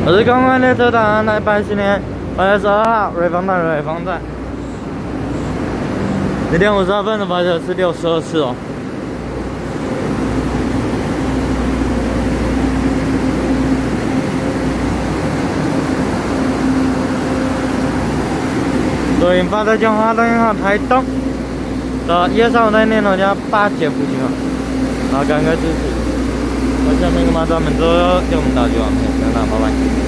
我是公安列车长，来87年8月12号，瑞芳站。1点52分的发车是62次哦。左营发车将花东1号台东到123号台念头家8节附近哦。好，感谢支持。我下面跟马上们都要给我们打击完片，拜拜。